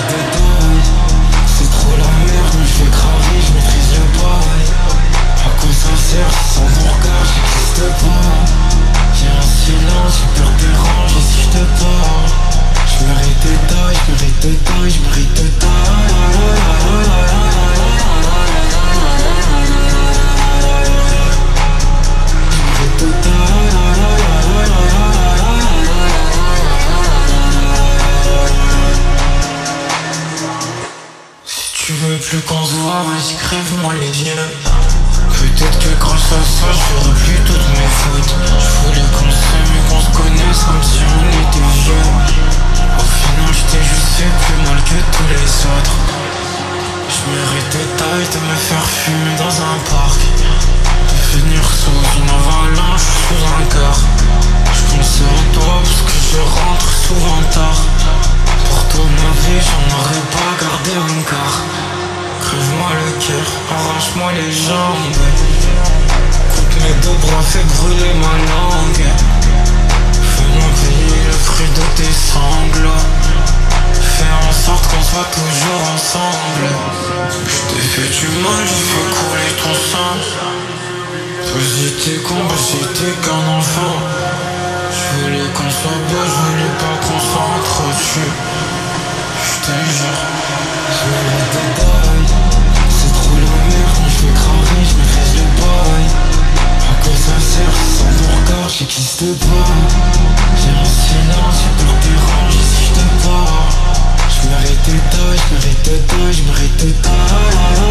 mérite de taille. C'est trop la merde, mais je fais craver, je maîtrise le bail. À quoi ça sert si sans ton regard j'existe pas? J'ai un silence super dérangeant si je te parle. Je mérite de taille, je mérite de taille, je mérite de taille. Si tu veux plus qu'on se voit, vas-y crève-moi les yeux. Peut-être que grâce à ça je ferai plus toutes mes fautes. Je voulais qu'on s'aime et qu'on se connaisse comme si on était vieux. Au final je t'ai juste fait plus mal que tous les autres. Je méritais taille de me faire fumer dans un parc, de finir sous une avalanche sous un car. Je pensais à toi parce que je rentre souvent tard. Pour toi ma vie j'en aurais pas gardé un quart. Crève-moi le cœur, arrache-moi les jambes. Coupe mes deux bras, fais brûler ma langue. Fais-moi payer le prix de tes sanglots. Fais en sorte qu'on soit toujours ensemble. Je t'ai fait du mal, j'ai fait couler ton sang. Toi j'étais con, j'étais qu'un enfant. Je voulais qu'on soit beau, je voulais pas qu'on s'entretue. Je te jure, je mérite des tailles. C'est trop la merde, je fais craver, je maîtrise le bail. À quoi ça sert si sans ton regard j'existe pas? J'ai un silence super dérange si je te parle. Je mérite des tailles, je mérite des tailles, je mérite des tailles.